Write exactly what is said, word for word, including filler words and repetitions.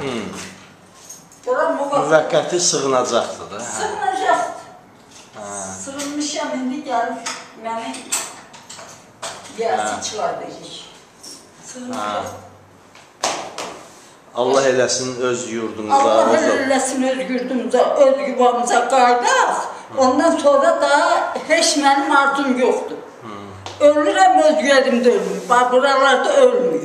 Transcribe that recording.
Müvəqqəti sığınacaqdır da. Sığınacaqdır. Sığınmışam, indi gəlib məni yiyəsi çıxardacaq. Sığınacaq. Allah eləsin öz yurdumuza. Allah eləsin öz yurdumuza, öz yuvamıza qaydaq. Ondan sonra da heç mənim arzum yoxdur. Ölürəm, öz yerimdə ölmür. Buralarda ölmür.